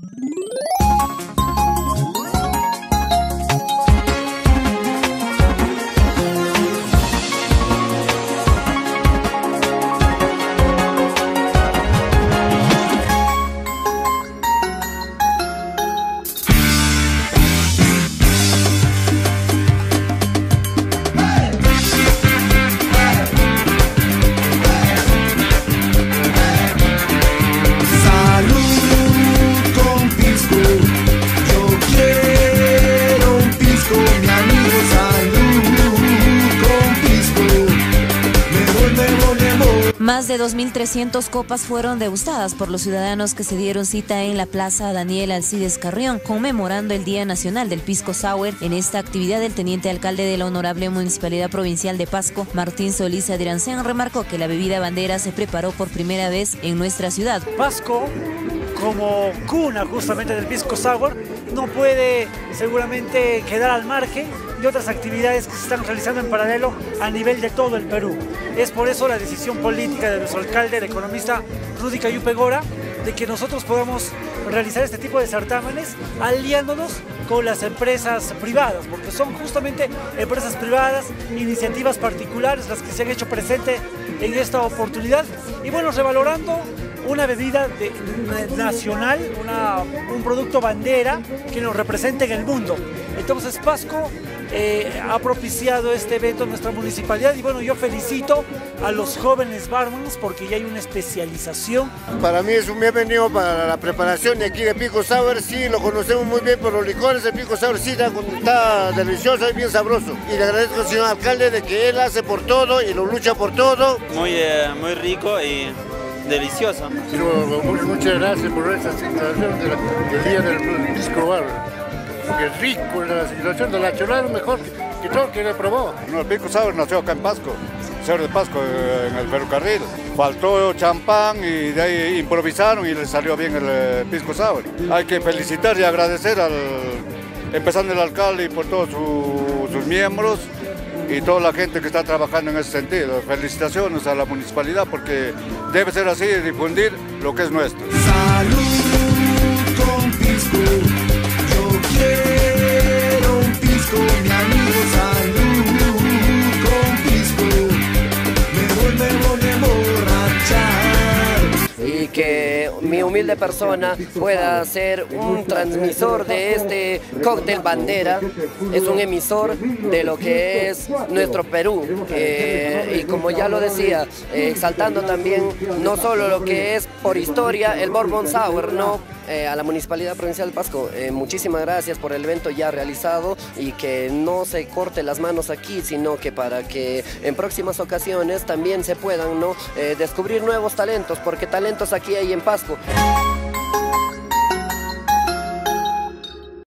Más de 2.300 copas fueron degustadas por los ciudadanos que se dieron cita en la Plaza Daniel Alcides Carrión, conmemorando el Día Nacional del Pisco Sour. En esta actividad, el teniente alcalde de la Honorable Municipalidad Provincial de Pasco, Martín Solís Adirancén, remarcó que la bebida bandera se preparó por primera vez en nuestra ciudad. Pasco, como cuna justamente del Pisco Sour, no puede seguramente quedar al margen de otras actividades que se están realizando en paralelo a nivel de todo el Perú. Es por eso la decisión política de nuestro alcalde, el economista Rudy Cayupe Gora, de que nosotros podamos realizar este tipo de certámenes aliándonos con las empresas privadas, porque son justamente empresas privadas, iniciativas particulares las que se han hecho presente en esta oportunidad y bueno, revalorando una bebida nacional, un producto bandera que nos representa en el mundo. Entonces Pasco ha propiciado este evento en nuestra municipalidad y bueno, yo felicito a los jóvenes barmans porque ya hay una especialización. Para mí es un bienvenido para la preparación de aquí de Pisco Sour, sí, lo conocemos muy bien por los licores de Pisco Sour, sí, está delicioso y bien sabroso. Y le agradezco al señor alcalde de que él hace por todo y lo lucha por todo. Muy rico y delicioso. Muchas gracias por esta situación del Día del Pisco Sour. Porque es rico, la situación de la nacional mejor que todo que le probó. No, el Pisco Sour nació acá en Pasco, Cerro de Pasco, en el ferrocarril. Faltó champán y de ahí improvisaron y le salió bien el Pisco Sour. Hay que felicitar y agradecer empezando el alcalde y por todos sus miembros y toda la gente que está trabajando en ese sentido. Felicitaciones a la municipalidad porque debe ser así, difundir lo que es nuestro. Salud con Pisco. Quiero un pisco, mi amigo, salud con pisco, me voy a emborrachar. Y que mi humilde persona pueda ser un transmisor de este cóctel bandera, es un emisor de lo que es nuestro Perú. Y como ya lo decía, exaltando también no solo lo que es por historia el Bourbon Sour, ¿no? A la Municipalidad Provincial de Pasco, muchísimas gracias por el evento ya realizado y que no se corte las manos aquí, sino que para que en próximas ocasiones también se puedan, ¿no? Descubrir nuevos talentos, porque talentos aquí hay en Pasco.